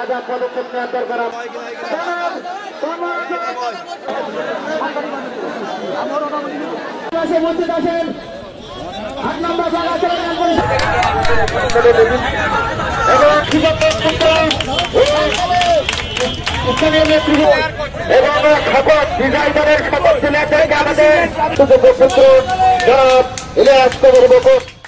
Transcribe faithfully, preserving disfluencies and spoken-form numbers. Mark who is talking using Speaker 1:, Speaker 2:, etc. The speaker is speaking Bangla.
Speaker 1: যা পদক্ষেপ নেওয়ার দরকার উপস্থিত আছেন আট নম্বর স্থানীয় নেতৃত্ব এবং শপথ ডিজাইনারের শপথ ছেলে আমাদের জনাব ইলিয়াস কবির বকুল।